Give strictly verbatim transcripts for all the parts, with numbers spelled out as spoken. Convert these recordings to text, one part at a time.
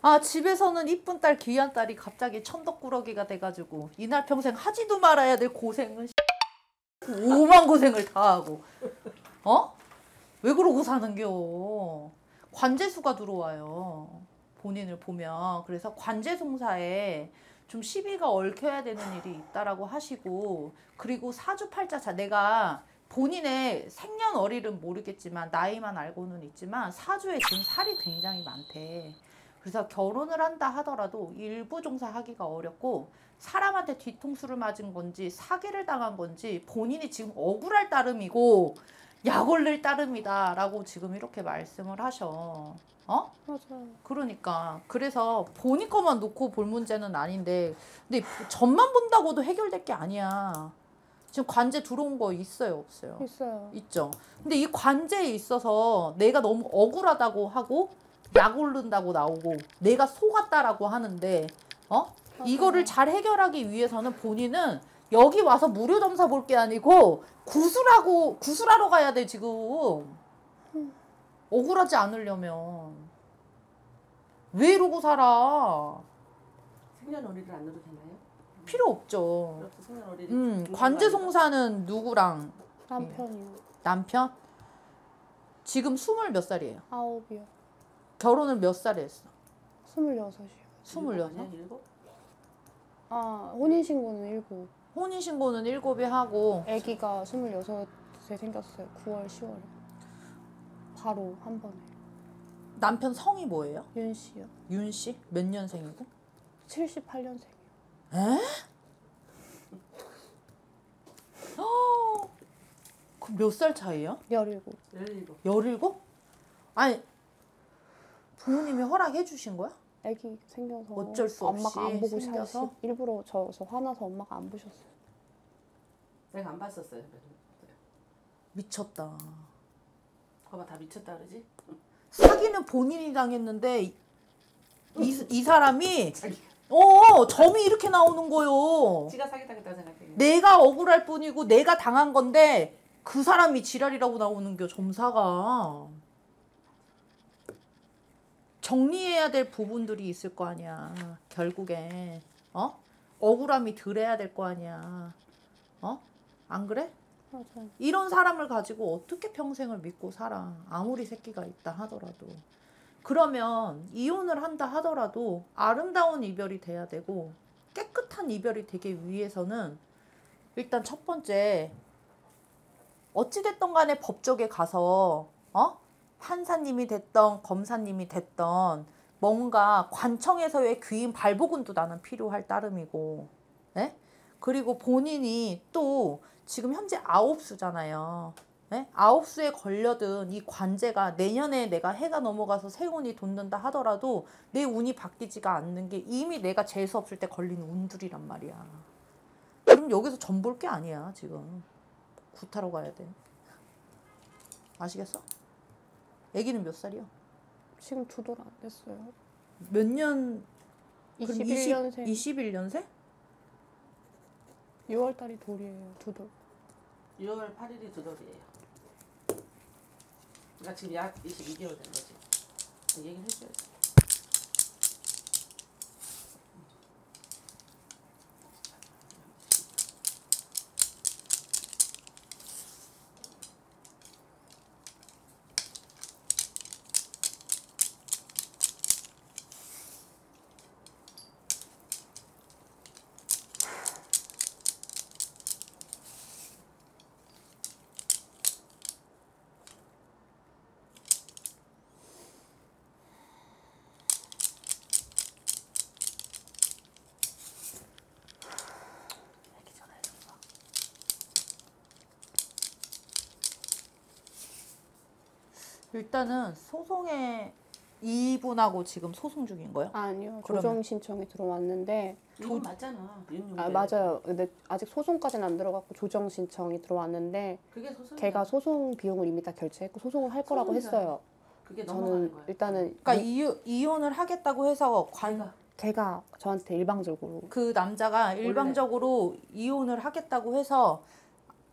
아 집에서는 이쁜 딸 귀한 딸이 갑자기 천덕꾸러기가 돼가지고 이날 평생 하지도 말아야 될 고생은 오만 고생을 다 하고 어? 왜 그러고 사는겨? 관제수가 들어와요. 본인을 보면. 그래서 관제송사에 좀 시비가 얽혀야 되는 일이 있다라고 하시고, 그리고 사주팔자, 내가 본인의 생년월일은 모르겠지만 나이만 알고는 있지만 사주에 지금 살이 굉장히 많대. 그래서 결혼을 한다 하더라도 일부 종사하기가 어렵고, 사람한테 뒤통수를 맞은 건지 사기를 당한 건지 본인이 지금 억울할 따름이고 약 올릴 따름이다 라고 지금 이렇게 말씀을 하셔. 어? 맞아요. 그러니까 그래서 본인 것만 놓고 볼 문제는 아닌데, 근데 점만 본다고도 해결될 게 아니야. 지금 관제 들어온 거 있어요, 없어요? 있어요. 있죠. 근데 이 관제에 있어서 내가 너무 억울하다고 하고 약 오른다고 나오고 내가 속았다라고 하는데, 어? 맞아요. 이거를 잘 해결하기 위해서는 본인은 여기 와서 무료 점사 볼 게 아니고 구술하고 구술하러 가야 돼 지금. 음. 억울하지 않으려면 왜 이러고 살아? 생년월일을 안 넣어도 되나요? 필요 없죠. 생년월일이 음, 관제송사는 누구랑? 남편이요. 남편? 지금 스물 몇 살이에요? 아홉이요. 결혼을 몇 살에 했어? 스물여섯이요. 스물여섯? 일곱? 아, 혼인신고는 일곱. 혼인신고는 일곱에 하고. 아기가 스물여섯에 생겼어요. 구월, 시월에. 바로 한 번에. 남편 성이 뭐예요? 윤 씨요. 윤 씨? 몇 년생이고? 칠십팔 년생이요. 에? 어, 그럼 몇 살 차이야? 열일곱. 열일곱. 열일곱? 아니, 부모님이 허락해 주신 거야? 아기 생겨서 어쩔 수 엄마가 없이 안 보고 생겨서? 살았어. 일부러 저, 저 화나서 엄마가 안 보셨어요. 내가 안 봤었어요. 미쳤다. 봐봐, 다 미쳤다 그러지? 사기는 본인이 당했는데 이, 이, 이 사람이 어 점이 이렇게 나오는 거요. 지가 사기당했다고 생각해. 내가 억울할 뿐이고 내가 당한 건데 그 사람이 지랄이라고 나오는 겨. 점사가 정리해야 될 부분들이 있을 거 아니야. 결국에 어 억울함이 덜해야 될 거 아니야. 어 안 그래? 맞아요. 이런 사람을 가지고 어떻게 평생을 믿고 살아. 아무리 새끼가 있다 하더라도. 그러면 이혼을 한다 하더라도 아름다운 이별이 돼야 되고 깨끗한 이별이 되기 위해서는 일단 첫 번째, 어찌됐든 간에 법조계 가서 어? 판사님이 됐던 검사님이 됐던 뭔가 관청에서의 귀인 발복은도 나는 필요할 따름이고, 네? 그리고 본인이 또 지금 현재 아홉 수잖아요. 네? 아홉 수에 걸려든 이 관제가 내년에 내가 해가 넘어가서 새 운이 돋는다 하더라도 내 운이 바뀌지가 않는 게 이미 내가 재수 없을 때 걸린 운들이란 말이야. 그럼 여기서 전 볼 게 아니야 지금. 구타러 가야 돼. 아시겠어? 애기는 몇 살이요? 지금 두 돌 안 됐어요. 몇 년? 이십일 년생. 이십일 년생? 유월 달이 돌이에요. 두 돌. 유월 팔일이 두 돌이에요. 그러니까 지금 약 이십이 개월 된 거지. 얘기를 해줘야지. 일단은 소송에 이분하고 지금 소송 중인 거예요? 아니요. 그러면? 조정 신청이 들어왔는데. 이건 맞잖아. 아 맞아요. 근데 아직 소송까지는 안 들어갔고 조정 신청이 들어왔는데 그게 소송. 걔가 소송 비용을 이미 다 결제했고 소송을 할 거라고 소송이잖아. 했어요. 그게 넘어가는 저는 거야. 일단은 그러니까 이, 이유, 이혼을 하겠다고 해서 관, 걔가 걔가 저한테 일방적으로 그 남자가 일방적으로 이혼을 하겠다고 해서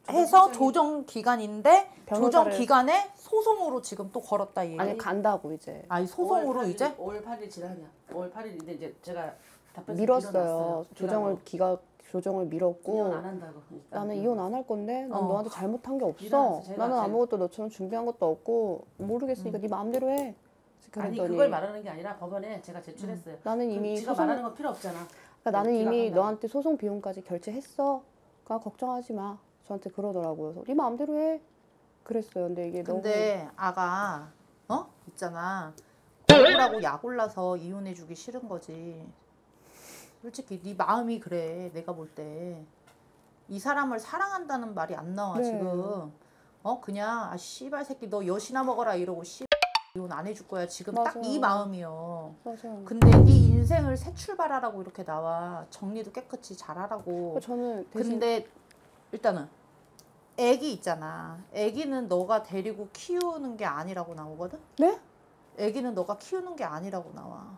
해서 조정장이- 조정 기간인데 조정 변호사를- 기간에 소송으로 지금 또 걸었다 이 얘기. 아니 간다고 이제 아니 소송으로 이제 오월 팔 일 지나냐? 오월 팔 일인데 이제 제가 답변 밀었어요. 조정을 기가 조정을 밀었고 이혼 안 한다고. 일단. 나는 이혼 안 할 건데 난 어. 너한테 잘못한 게 없어. 일어났어, 제가 나는 제가. 아무것도 너처럼 준비한 것도 없고 모르겠으니까 음. 네 마음대로 해. 아니 그랬더니 그걸 말하는 게 아니라 법원에 제가 제출했어요. 나는 그 이미 지가 소송 말하는 건 필요 없잖아. 그러니까 나는 네가 이미 한다고. 너한테 소송 비용까지 결제했어. 그러니까 걱정하지 마. 저한테 그러더라고요. 그래서 네 마음대로 해. 그랬어요. 근데 이게 근데 아가 어 있잖아 억울하고 약 올라서 이혼해주기 싫은 거지. 솔직히 네 마음이 그래. 내가 볼 때 이 사람을 사랑한다는 말이 안 나와 네. 지금. 어 그냥 아 씨발 새끼 너 여시나 먹어라 이러고 씨 이혼 안 해줄 거야 지금 딱 이 맞아요. 마음이요. 너무 맞아요. 근데 네 인생을 새 출발하라고 이렇게 나와. 정리도 깨끗이 잘하라고. 그러니까 저는 대신 근데 일단은 애기 있잖아. 애기는 너가 데리고 키우는 게 아니라고 나오거든. 네? 애기는 너가 키우는 게 아니라고 나와.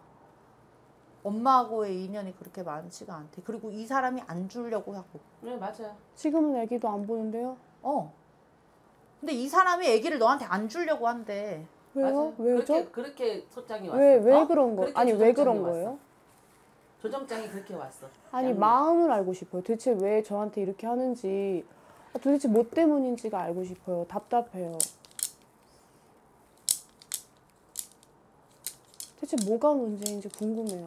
엄마하고의 인연이 그렇게 많지가 않대. 그리고 이 사람이 안 주려고 하고. 네 맞아요. 지금은 애기도 안 보는데요. 어. 근데 이 사람이 애기를 너한테 안 주려고 한대. 왜요? 맞아요. 왜죠? 그렇게 그렇게 소장이 왔어. 왜 왜 어? 그런 거? 그렇게 아니 왜 조정장이 그런 왔어. 거예요? 조정장이 그렇게 왔어. 아니 양육. 마음을 알고 싶어요. 대체 왜 저한테 이렇게 하는지 아, 도대체 뭐 때문인지가 알고 싶어요. 답답해요. 대체 뭐가 문제인지 궁금해요.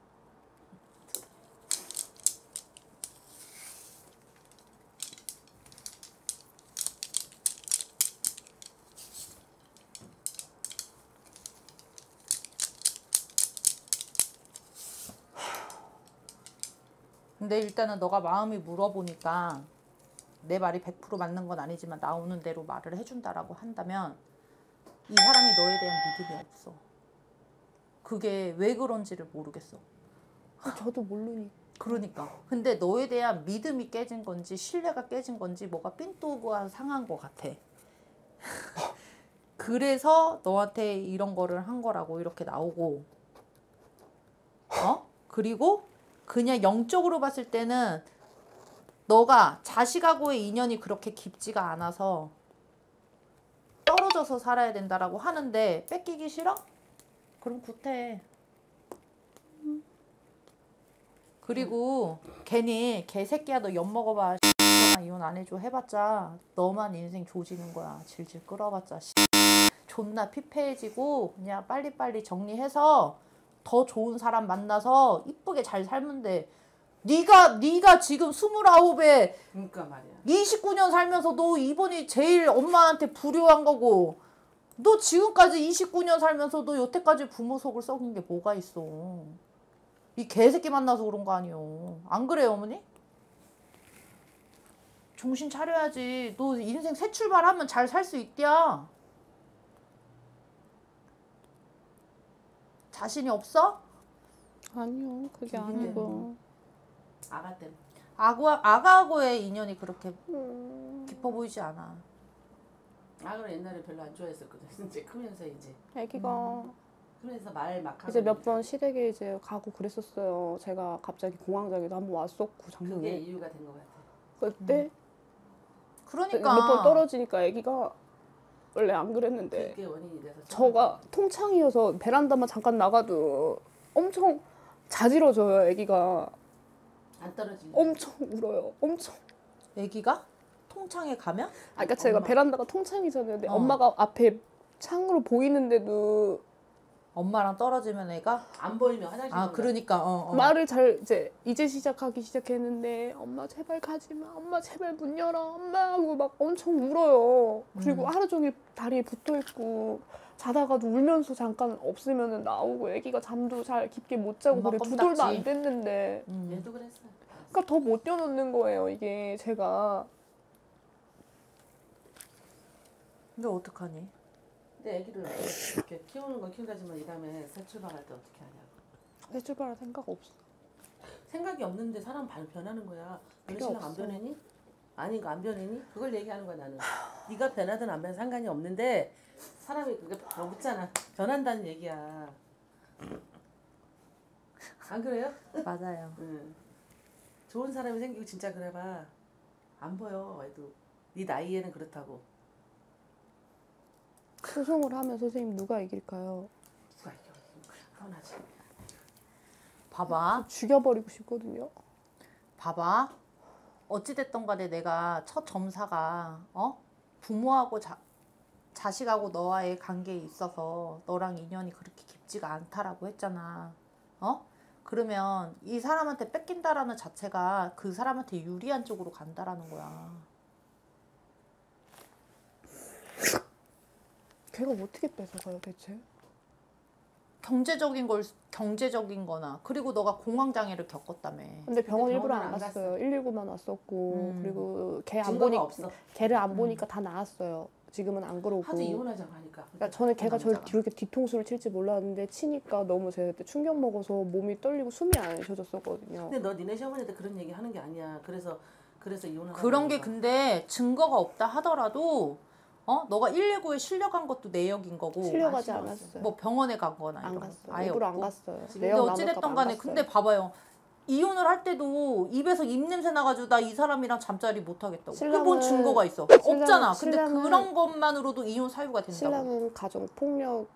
근데 일단은 너가 마음이 물어보니까 내 말이 백 퍼센트 맞는 건 아니지만 나오는 대로 말을 해준다라고 한다면 이 사람이 너에 대한 믿음이 없어. 그게 왜 그런지를 모르겠어. 저도 모르니. 그러니까. 근데 너에 대한 믿음이 깨진 건지 신뢰가 깨진 건지 뭐가 삔또가 상한 것 같아. 그래서 너한테 이런 거를 한 거라고 이렇게 나오고. 어? 그리고 그냥 영적으로 봤을 때는 너가 자식하고의 인연이 그렇게 깊지가 않아서 떨어져서 살아야 된다라고 하는데 뺏기기 싫어? 그럼 굿해. 그리고 괜히 개새끼야 너 엿먹어봐 이혼 안 해줘 해봤자 너만 인생 조지는 거야. 질질 끌어봤자 존나 피폐해지고 그냥 빨리빨리 정리해서 더 좋은 사람 만나서 이쁘게 잘 살면 돼. 네가 네가 지금 스물아홉에 그러니까 말이야. 이십구 년 살면서 너 이번이 제일 엄마한테 불효한 거고 너 지금까지 이십구 년 살면서도 여태까지 부모 속을 썩은 게 뭐가 있어. 이 개새끼 만나서 그런 거 아니요. 안 그래요 어머니? 정신 차려야지. 너 인생 새 출발하면 잘 살 수 있디야. 자신이 없어? 아니요, 그게 음. 아니고. 아가 때문에. 아구, 아가하고의 인연이 그렇게 음, 깊어 보이지 않아. 아가를 옛날에 별로 안 좋아했었거든. 이제 크면서 이제 애기가 크면서 말 막 하고 이제 몇 번 시댁에 이제 가고 그랬었어요. 제가 갑자기 공황장애도 한번 왔었고 그게 작년에. 이유가 된 것 같아. 그때 그러니까 몇 번 떨어지니까 애기가 원래 안 그랬는데 그게 원인이 돼서 저가 통창이어서 베란다만 잠깐 나가도 엄청 자지러져요. 애기가 안 떨어지는. 엄청 울어요. 엄청. 애기가 통창에 가면? 아, 그러니까 제가 엄마. 베란다가 통창이잖아요. 근데 어. 엄마가 앞에 창으로 보이는데도 엄마랑 떨어지면 애가? 안 보이면 화장실. 아 그러니까 어, 어. 말을 잘 이제 이제 시작하기 시작했는데 엄마 제발 가지 마. 엄마 제발 문 열어. 엄마 하고 막 엄청 울어요. 그리고 음. 하루 종일 다리에 붙어 있고 자다가도 울면서 잠깐 없으면은 나오고 애기가 잠도 잘 깊게 못 자고 엄마 그래. 두 껌딱지. 돌도 안 됐는데 음. 얘도 그랬어. 그러니까 더 못 뛰어놓는 거예요. 이게 제가 근데 어떡하니? 근데 애기를 이렇게 키우는 건 키운다지만 이 다음에 새 출발할 때 어떻게 하냐고. 새 출발할 생각 없어. 생각이 없는데 사람 발 변하는 거야. 너네 필요 신랑 안 없어. 변했니? 아니 이거 안 변했니? 그걸 얘기하는 거야 나는. 네가 변하든 안 변하든 상관이 없는데 사람이 그게 뭐 묻잖아. 변한다는 얘기야. 안 그래요? 맞아요. 응. 좋은 사람이 생기고 진짜 그래봐. 안 보여 애도. 네 나이에는 그렇다고. 소송을 하면 선생님 누가 이길까요? 누가 이겨? 뻔하지. 봐봐. 죽여버리고 싶거든요. 봐봐. 어찌됐든 간에 내가 첫 점사가 어? 부모하고 자, 자식하고 너와의 관계에 있어서 너랑 인연이 그렇게 깊지가 않다라고 했잖아. 어? 그러면 이 사람한테 뺏긴다라는 자체가 그 사람한테 유리한 쪽으로 간다라는 거야. 걔가 어떻게 뺏어가요 대체? 경제적인 걸 경제적인 거나 그리고 너가 공황장애를 겪었다며. 근데 병원 근데 일부러 병원은 안 안 갔어요. 일일구만 왔었고 음. 그리고 걔 안 증거가 보니 없어. 걔를 안 음. 보니까 다 나았어요. 지금은 안 그러고. 하도 이혼하자고 하니까. 그러니까 저는 걔가 저를 남자가. 그렇게 뒤통수를 칠지 몰랐는데 치니까 너무 제가 그때 충격 먹어서 몸이 떨리고 숨이 안 쉬어졌었거든요. 근데 너 니네 시어머니한테 그런 얘기 하는 게 아니야. 그래서 그래서 이혼을 그런 게 하는 거야. 근데 증거가 없다 하더라도 어 너가 일일구에 실려간 것도 내역인 거고 실려가지 아, 않았어요. 뭐 병원에 간 거나 안 이런 거 갔어요. 아예 일부러 없고. 안 갔어요. 근데 내역 나눌까 어찌됐든 봐 안 간에 갔어요. 근데 봐봐요. 이혼을 할 때도 입에서 입냄새 나가지고 나 이 사람이랑 잠자리 못 하겠다고. 그게 뭔 신랑은- 증거가 있어? 신랑- 없잖아. 근데 신랑은- 그런 것만으로도 이혼 사유가 된다고. 신랑은 가정 폭력이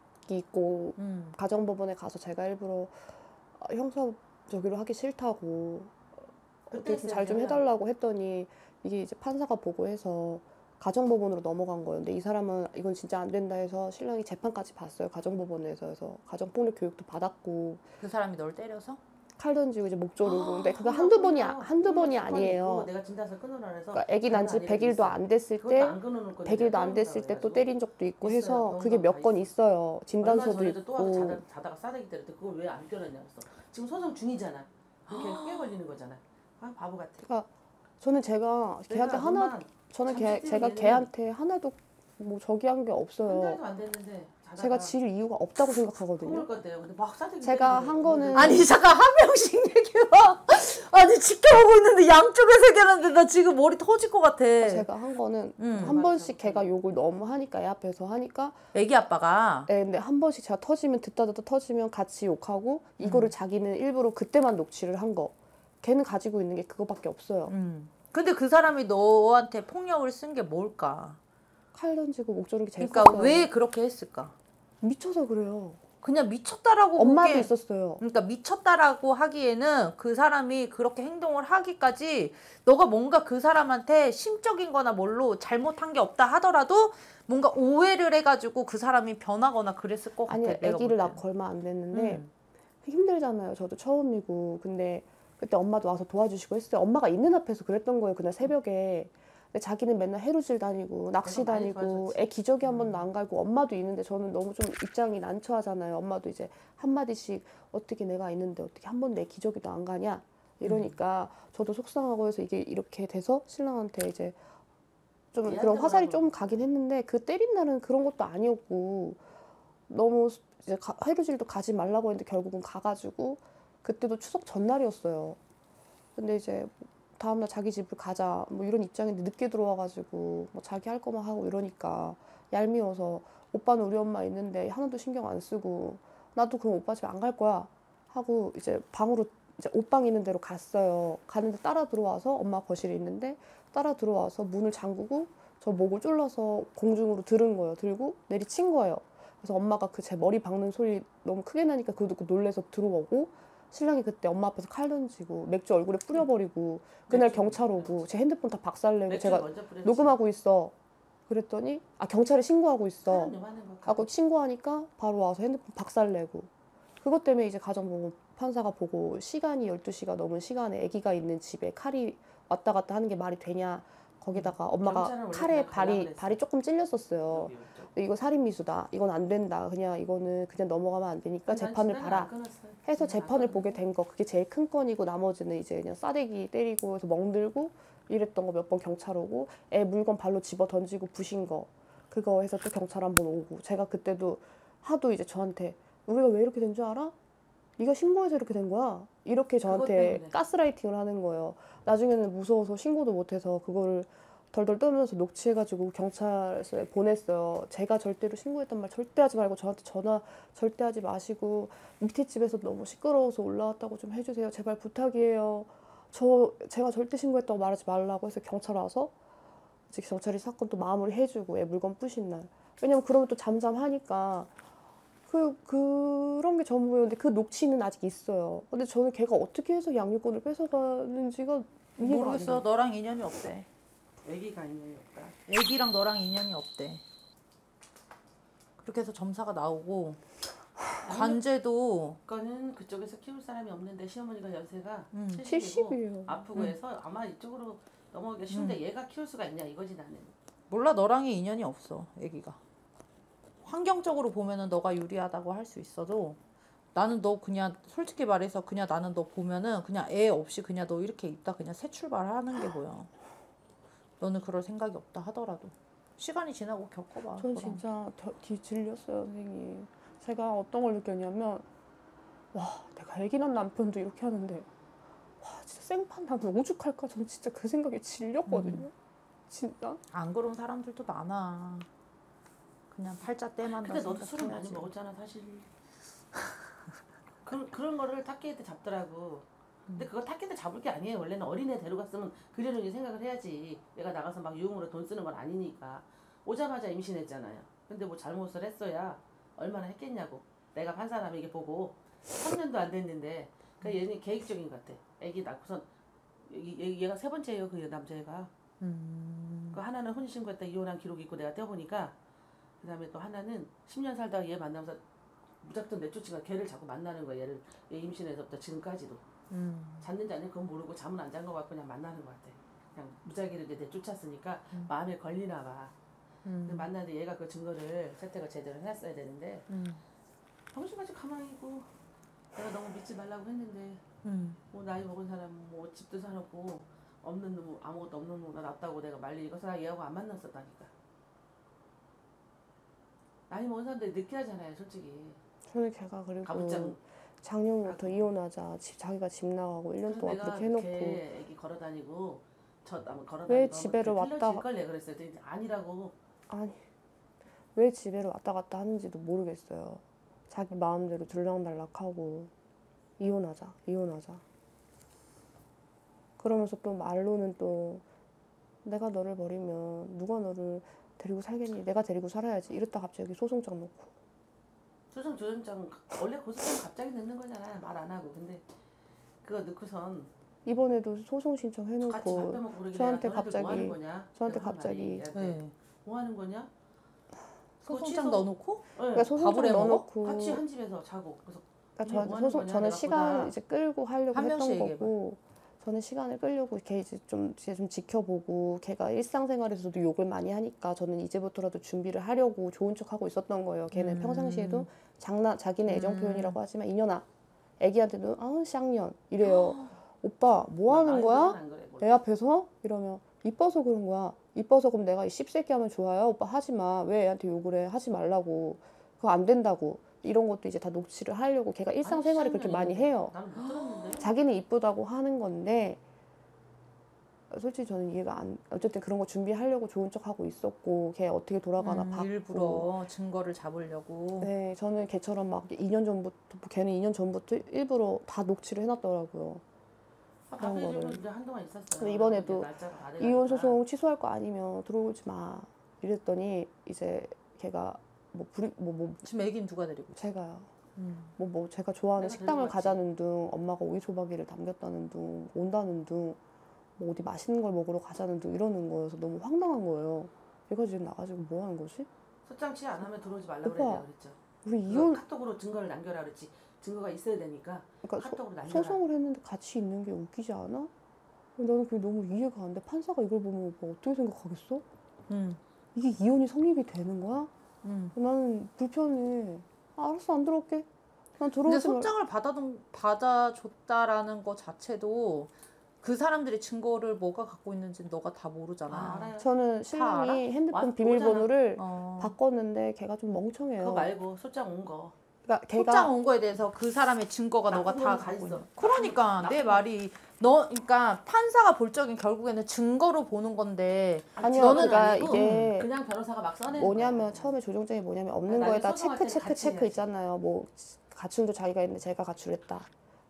있고 음. 가정법원에 가서 제가 일부러 어, 형사적으로 하기 싫다고 어떻게 좀 잘 좀 했어야 해달라고 했더니 이게 이제 판사가 보고 해서 가정법원으로 넘어간 거예요. 근데 이 사람은 이건 진짜 안 된다 해서 신랑이 재판까지 봤어요. 가정법원에서 해서 가정폭력 교육도 받았고 그 사람이 널 때려서? 칼 던지고 이제 목 조르고 근데 그거 끊어, 한두 번이 끊어. 아- 한두 번이 끊어, 아니에요. 내가 진단서 끊어라 해서 그러니까 아기 난 지 백 일도 안 됐을 그것도 때 안 끊어놓을 건데 백 일도 안 내가 됐을 때 또 끊어놓으라고 때린 적도 있고 있어요. 해서 그런 그게 거 몇 다 건 있어요. 있어요. 얼마 진단서도 전에도 또 와서 있고. 자다, 자다가 싸대기 때렸대. 그걸 왜 안 끊었냐고 했어. 지금 소송 중이잖아. 그렇게 꽤 걸리는 거잖아. 아 바보 같아. 그러니까 저는 제가 걔한테 내가 하나 엄마 저는 걔 잠시 제가 뒤에는 걔한테 하나도 뭐 저기 한 게 한 없어요. 달도 안 됐는데 자다가 제가 질 이유가 없다고 생각하거든요. 그럴 건데요. 근데 막 싸대기 제가 때리는데 한 거는- 아니 잠깐 한 명씩 얘기해봐. 아니 지켜보고 있는데 양쪽에서 얘기하는데 나 지금 머리 터질 것 같아. 제가 한 거는 음. 한 번씩 걔가 욕을 너무 하니까 애 앞에서 하니까 애기 아빠가 애 근데 한 번씩 제가 터지면 듣다 듣다 터지면 같이 욕하고 이거를 자기는 일부러 그때만 녹취를 한 거. 걔는 가지고 있는 게 그거밖에 없어요. 음. 근데 그 사람이 너한테 폭력을 쓴 게 뭘까? 칼 던지고 목 조르는 게 제일 그러니까 컸어요. 왜 그렇게 했을까? 미쳐서 그래요. 그냥 미쳤다라고 엄마도 보기에- 있었어요. 그러니까 미쳤다라고 하기에는 그 사람이 그렇게 행동을 하기까지 너가 뭔가 그 사람한테 심적인 거나 뭘로 잘못한 게 없다 하더라도 뭔가 오해를 해가지고 그 사람이 변하거나 그랬을 것 같아. 아니 내가 아기를 볼 낳고 때는. 얼마 안 됐는데 음. 힘들잖아요. 저도 처음이고. 근데 그때 엄마도 와서 도와주시고 했어요. 엄마가 있는 앞에서 그랬던 거예요. 그날 새벽에. 근데 자기는 맨날 해루질 다니고 낚시 내가 많이 다니고 도와줬지. 애 기저귀 한 음. 번도 안 갈고 엄마도 있는데 저는 너무 좀 입장이 난처하잖아요. 엄마도 이제 한마디씩 어떻게 내가 있는데 어떻게 한 번 내 기저귀도 안 가냐 이러니까 저도 속상하고 해서 이게 이렇게 돼서 신랑한테 이제 좀 그런 얘한테만 화살이 하고. 좀 가긴 했는데 그 때린 날은 그런 것도 아니었고 너무 이제 가, 해루질도 가지 말라고 했는데 결국은 가가지고 그때도 추석 전날이었어요. 근데 이제 다음날 자기 집을 가자 뭐 이런 입장인데 늦게 들어와가지고 뭐 자기 할 거만 하고 이러니까 얄미워서 오빠는 우리 엄마 있는데 하나도 신경 안 쓰고 나도 그럼 오빠 집 안 갈 거야 하고 이제 방으로 이제 옷방 있는 데로 갔어요. 가는데 따라 들어와서 엄마 거실에 있는데 따라 들어와서 문을 잠그고 저 목을 졸라서 공중으로 들은 거예요. 들고 내리친 거예요. 그래서 엄마가 그 제 머리 박는 소리 너무 크게 나니까 그거 듣고 놀래서 들어오고 신랑이 그때 엄마 앞에서 칼 던지고 맥주 얼굴에 뿌려버리고 그날 맥주 경찰 오고 제 핸드폰 다 박살내고 맥주 제가 먼저 뿌렸지. 녹음하고 있어. 그랬더니 아 경찰에 신고하고 있어. 사람 요만한 거 하고 신고하니까 바로 와서 핸드폰 박살내고 그것 때문에 이제 가정법원 판사가 보고 시간이 열두 시가 넘은 시간에 아기가 있는 집에 칼이 왔다 갔다 하는 게 말이 되냐 거기다가 엄마가 경찰은 원래 칼에 그냥 가려고 발이 그랬어. 발이 조금 찔렸었어요. 여기 이쪽. 이거 살인미수다. 이건 안 된다. 그냥 이거는 그냥 넘어가면 안 되니까 난 재판을 진단을 봐라. 안 끊었어. 해서 안 재판을 끊었는데. 보게 된 거. 그게 제일 큰 건이고 나머지는 이제 그냥 싸대기 때리고 해서 멍들고 이랬던 거 몇 번 경찰 오고 애 물건 발로 집어 던지고 부신 거. 그거 해서 또 경찰 한 번 오고 제가 그때도 하도 이제 저한테 우리가 왜 이렇게 된 줄 알아? 네가 신고해서 이렇게 된 거야. 이렇게 저한테 때문에. 가스라이팅을 하는 거예요. 나중에는 무서워서 신고도 못해서 그거를 덜덜 떨면서 녹취해가지고 경찰서에 보냈어요. 제가 절대로 신고했단 말 절대 하지 말고 저한테 전화 절대 하지 마시고 밑에 집에서 너무 시끄러워서 올라왔다고 좀 해주세요. 제발 부탁이에요. 저 제가 절대 신고했다고 말하지 말라고 해서 경찰 와서 이제 경찰이 사건 또 마무리 해주고 애 물건 부신 날. 왜냐면 그러면 또 잠잠하니까 그 그런 게 전부였는데 그 녹취는 아직 있어요. 근데 저는 걔가 어떻게 해서 양육권을 뺏어가는지가 이해가 안 모르겠어. 돼요. 너랑 인연이 없대. 애기가 있는 없다. 애기랑 너랑 인연이 없대. 그렇게 해서 점사가 나오고 관제도 거는 그쪽에서 키울 사람이 없는데 시어머니가 연세가 음. 칠십이고 칠십이에요. 아프고 음. 해서 아마 이쪽으로 넘어가기 쉬운데 얘가 키울 수가 있냐 이거지 나는. 몰라. 너랑의 인연이 없어. 애기가. 환경적으로 보면은 너가 유리하다고 할 수 있어도 나는 너 그냥 솔직히 말해서 그냥 나는 너 보면은 그냥 애 없이 그냥 너 이렇게 있다 그냥 새 출발하는 게 보여. 너는 그럴 생각이 없다 하더라도 시간이 지나고 겪어봐. 전 그럼. 진짜 더, 기 질렸어요, 선생님. 제가 어떤 걸 느꼈냐면 와, 내가 애기 낳은 남편도 이렇게 하는데 와, 진짜 생판 나면 오죽할까? 저는 진짜 그 생각이 질렸거든요. 음. 진짜. 안 그런 사람들도 많아. 그냥 팔자 떼만다. 근데 너도 술을 많이 생각해야지. 먹었잖아 사실. 그, 그런 거를 탁기에 때 잡더라고. 근데 그거 탁기에 때 잡을 게 아니에요. 원래는 어린애 데려갔으면 그러려니 생각을 해야지. 얘가 나가서 막 유흥으로 돈 쓰는 건 아니니까. 오자마자 임신했잖아요. 근데 뭐 잘못을 했어야 얼마나 했겠냐고. 내가 판사라면 이게 보고 삼 년도 안 됐는데 그러니까 얘는 계획적인 것 같아. 애기 낳고선 얘, 얘가 세 번째예요. 그 남자애가. 음. 그 하나는 혼인신고했다 이혼한 기록이 있고 내가 떼어보니까 그 다음에 또 하나는 십 년 살다가 얘 만나면서 무작정 내쫓으니까 걔를 자꾸 만나는 거야. 얘를 얘 임신해서부터 지금까지도. 음. 잤는지 아닌지 그건 모르고 잠은 안 잔 거 같고 그냥 만나는 것 같아. 그냥 무작위로 이제 내쫓았으니까 음. 마음에 걸리나 봐. 근데 음. 만나는데 얘가 그 증거를 채택을 제대로 해놨어야 되는데 음. 정신같이 가만히 있고 내가 너무 믿지 말라고 했는데 음. 뭐 나이 먹은 사람 뭐 집도 사놓고 없는 놈 아무것도 없는 놈 낫다고 내가 말리니까 그래서 나 얘하고 안 만났었다니까. 나이 먹은 사람들이 느끼하잖아요 솔직히. 저는 걔가 그리고 가부장. 작년부터 이혼하자 집, 자기가 집 나가고 일 년 그래서 동안 내가 그렇게 해놓고 걔 애기 걸어다니고 저 아마 걸어다니고 왜 집에를 왔다 걸 내가 그랬어요. 근데 아니라고. 아니 왜 집에를 왔다 갔다 하는지도 모르겠어요. 자기 마음대로 들락날락하고 이혼하자 이혼하자 그러면서 또 말로는 또 내가 너를 버리면 누가 너를 데리고 살겠니? 내가 데리고 살아야지. 이랬다 갑자기 소송장 놓고 소송 조정장 원래 고소장 갑자기 넣는 거잖아요. 말 안 하고. 근데 그거 넣고선 이번에도 소송 신청 같이 밥 해놓고 빼먹고 그러길래 저한테 너네들 갑자기- 뭐 하는 거냐? 저한테 내가 한 갑자기- 말이 얘한테 네. 뭐 하는 거냐? 그거 소송장 취소- 넣어놓고 네. 그러니까 소송장 밥을 해 먹어? 넣어놓고 같이 한 집에서 자고 그래서 그러니까 이게 저한테 뭐 하는 소송 거냐, 저는 내가 시간을 보다. 이제 끌고 하려고 한 명씩 했던 얘기해봐. 거고 저는 시간을 끌려고 걔 이제 좀 이제 좀 지켜보고 걔가 일상생활에서도 욕을 많이 하니까 저는 이제부터라도 준비를 하려고 좋은 척하고 있었던 거예요. 걔는 음. 평상시에도 장난 자기네 애정 음. 표현이라고 하지만 이년아 애기한테도 아우 쌍년 이래요. 오빠 뭐 하는 나이 거야? 먹으면 안 그래, 뭘. 애 앞에서? 이러면 이뻐서 그런 거야. 이뻐서 그럼 내가 이 씹새끼 하면 좋아요? 오빠 하지 마. 왜 애한테 욕을 해? 하지 말라고. 그거 안 된다고. 이런 것도 이제 다 녹취를 하려고 걔가 일상생활에 그렇게 많이 해요. 나는 못 들었는데. 자기는 이쁘다고 하는 건데 솔직히 저는 이해가 안 어쨌든 그런 거 준비하려고 좋은 척 하고 있었고 걔 어떻게 돌아가나 음, 봤고 일부러 증거를 잡으려고. 네 저는 걔처럼 막 이 년 전부터 걔는 이 년 전부터 일부러 다 녹취를 해놨더라고요. 아, 그런 밥해주고 거를. 이제 한동안 있었어요. 근데 이번에도 이제 날짜가 다 돼가니까. 이혼 소송 취소할 거 아니면 들어오지 마 이랬더니 이제 걔가 뭐 부리 뭐뭐 지금 애기는 누가 데리고 있어? 제가요. 음. 뭐 뭐 제가 좋아하는 내가 식당을 데리고 갔지. 가자는 둥 엄마가 오이 소박이를 남겼다는 둥 온다는 둥 뭐 어디 맛있는 걸 먹으러 가자는 둥 이러는 거여서 너무 황당한 거예요. 얘가 지금 나가지고 뭐 하는 거지? 소장 취 안 하면 들어오지 말라고 오빠, 그래야 그랬죠. 우리 그거 이혼 카톡으로 증거를 남겨라 그랬지. 증거가 있어야 되니까 그러니까 소, 카톡으로 남겨라. 소송을 했는데 같이 있는 게 웃기지 않아? 나는 그게 너무 이해가 안 돼. 판사가 이걸 보면 오빠 어떻게 생각하겠어? 음. 이게 이혼이 성립이 되는 거야? 음. 나는 불편해. 아, 알았어 안 들어올게. 난 근데 들어오지 말. 소장을 받아둔 받아줬다라는 거 자체도 그 사람들이 증거를 뭐가 갖고 있는지 너가 다 모르잖아. 아, 알아요. 저는 알아? 신랑이 핸드폰 와, 비밀번호를 어. 바꿨는데 걔가 좀 멍청해요. 그거 말고 소장 온 거. 그러니까 걔가 소장 온 거에 대해서 그 사람의 증거가 나쁜 너가 다 거는 다 갖고 있어. 있는. 그러니까 나쁜 내 거. 말이 너 그러니까 판사가 볼 적엔 결국에는 증거로 보는 건데 아니요, 증거는 그러니까 아니고 이게 그냥 변호사가 막 써내는 뭐냐면 거야. 처음에 조정장이 뭐냐면 없는 아니, 나중에 거에다 소송할 체크 때는 체크 같이 체크 해야지. 있잖아요. 뭐 가출도 자기가 했는데 제가 가출했다.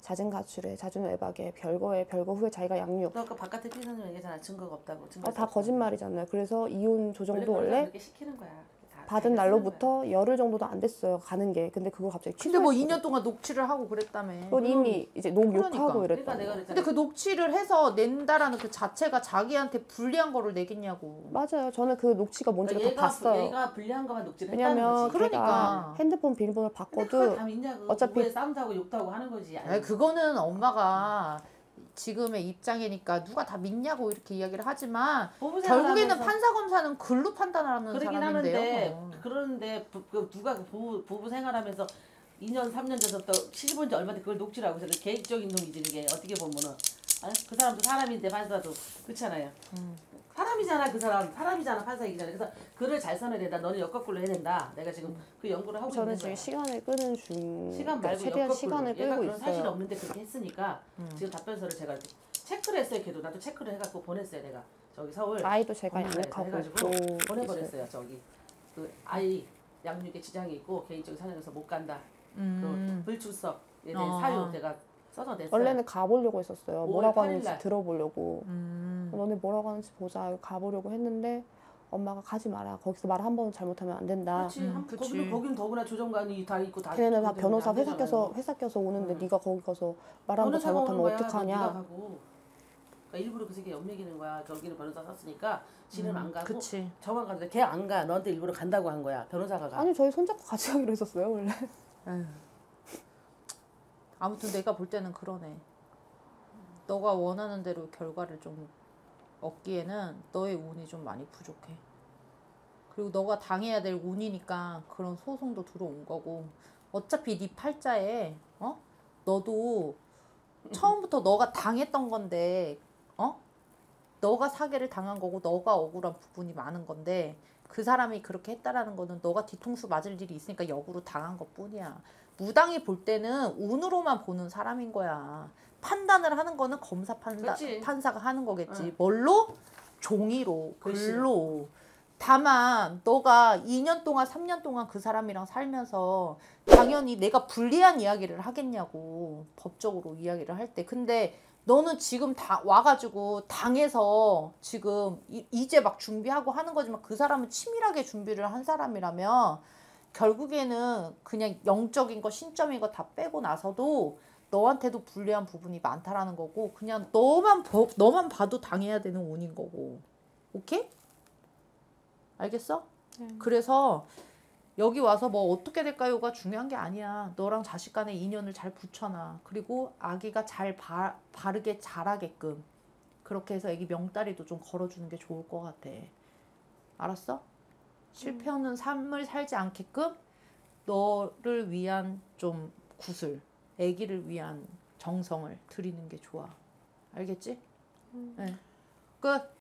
잦은 가출에 잦은 외박에 별거에 별거 후에 자기가 양육 너 아까 바깥에 피서는 얘기잖아. 증거가 없다고. 증거 어, 다 거짓말이잖아요. 그래서 이혼 조정도 원래 그렇게 시키는 거야. 다 받은 자기가 쓰는 거야. 날로부터 열흘 정도도 안 됐어요. 가는 게. 근데 그걸 갑자기 근데 뭐 취소했어요. 이 년 동안 녹취를 하고 그랬다며. 그건 이미 이제 녹 그러니까. 욕하고 그러니까 이랬다고. 내가 그랬잖아. 근데 그 녹취를 해서 낸다라는 그 자체가 자기한테 불리한 거를 내겠냐고. 맞아요. 저는 그 녹취가 뭔지를 그러니까 다 얘가, 봤어요. 얘가 불리한 것만 녹취를 했다는 왜냐면 거지. 그러니까. 걔가 핸드폰 비밀번호를 근데 그걸 바꿔도 다 믿냐고. 어차피- 부부에 싸움도 하고 욕도 하고 하는 거지. 아니, 그거는 엄마가 지금의 입장이니까 누가 다 믿냐고 이렇게 이야기를 하지만 부부 생활 결국에는 하면서 판사 검사는 글로 판단하는 그러긴 사람인데요. 하는데 어. 그러는데 부, 그 누가 그 부부, 부부 생활하면서 이 년 삼 년 전부터 시집 온 지 얼마 돼 그걸 녹취를 하고 있어. 그 계획적인 놈이지 이게 어떻게 보면은 아, 그 사람도 사람인데 판사도 그렇잖아요. 음. 사람이잖아 그 사람 사람이잖아 판사이기 전에 그래서 글을 잘 써내야 된다. 너는 역거꾸로 해야 된다. 내가 지금 그 연구를 하고 저는 있는 지금 거야. 시간을 끄는 중. 시간 그러니까 말고 최대한 역거꾸로. 시간을 얘가 끌고 그런 사실이 있어요. 없는데 그렇게 했으니까 음. 지금 답변서를 제가 이렇게 체크를 했어요. 걔도 나도 체크를 해갖고 보냈어요. 내가 저기 서울 아이도 제가 법무사에서 양육하고 해가지고 있고 있어요. 보내버렸어요. 저기 그 아이 양육에 지장이 있고 개인적인 사정에서 못 간다. 음. 그 불출석에 대한 어. 사유 내가 써서 냈어요. 원래는 가보려고 했었어요. 오월 뭐라고 팔일 하는지 날. 들어보려고. 음. 너네 뭐라고 하는지 보자. 가보려고 했는데 엄마가 가지 마라. 거기서 말 한 번 잘못하면 안 된다. 그렇지. 음, 한, 그치. 거기는 거기는 더구나 조정관이 다 있고 다. 걔네는 다 있기 때문에 변호사 안 회사 되잖아요. 껴서 회사 껴서 오는데 음. 네가 거기 가서 말 한 번 변호사가 오는 잘못하면 거야. 네가 어떡하냐. 가고. 그러니까 일부러 그 새끼 엿먹이는 거야. 저기는 변호사 썼으니까 지는 음, 안 가고 그치. 저만 가는데 걔 안 가. 너한테 일부러 간다고 한 거야. 변호사가 가. 아니 저희 손잡고 같이 가기로 했었어요 원래. 에휴. 아무튼 내가 볼 때는 그러네. 너가 원하는 대로 결과를 좀 얻기에는 너의 운이 좀 많이 부족해. 그리고 너가 당해야 될 운이니까 그런 소송도 들어온 거고 어차피 네 팔자에 어? 너도 처음부터 너가 당했던 건데 어? 너가 사기를 당한 거고 너가 억울한 부분이 많은 건데 그 사람이 그렇게 했다라는 거는 너가 뒤통수 맞을 일이 있으니까 역으로 당한 것뿐이야. 무당이 볼 때는 운으로만 보는 사람인 거야. 판단을 하는 거는 검사 판다, 그렇지. 판사가 하는 거겠지. 응. 뭘로? 종이로, 글씨로. 글로. 다만 너가 이 년 동안 삼 년 동안 그 사람이랑 살면서 당연히 내가 불리한 이야기를 하겠냐고 법적으로 이야기를 할 때. 근데 너는 지금 다 와가지고 당해서 지금 이, 이제 막 준비하고 하는 거지만 그 사람은 치밀하게 준비를 한 사람이라면 결국에는 그냥 영적인 거 신점인 거 다 빼고 나서도 너한테도 불리한 부분이 많다라는 거고 그냥 너만 버, 너만 봐도 당해야 되는 운인 거고. 오케이? 알겠어? 네. 그래서 여기 와서 뭐 어떻게 될까요가 중요한 게 아니야. 너랑 자식 간의 인연을 잘 붙여놔. 그리고 아기가 잘 바, 바르게 자라게끔 그렇게 해서 아기 명다리도 좀 걸어주는 게 좋을 것 같아. 알았어? 실패 없는 삶을 살지 않게끔 너를 위한 좀 구슬, 아기를 위한 정성을 들이는 게 좋아. 알겠지? 음. 네. 끝.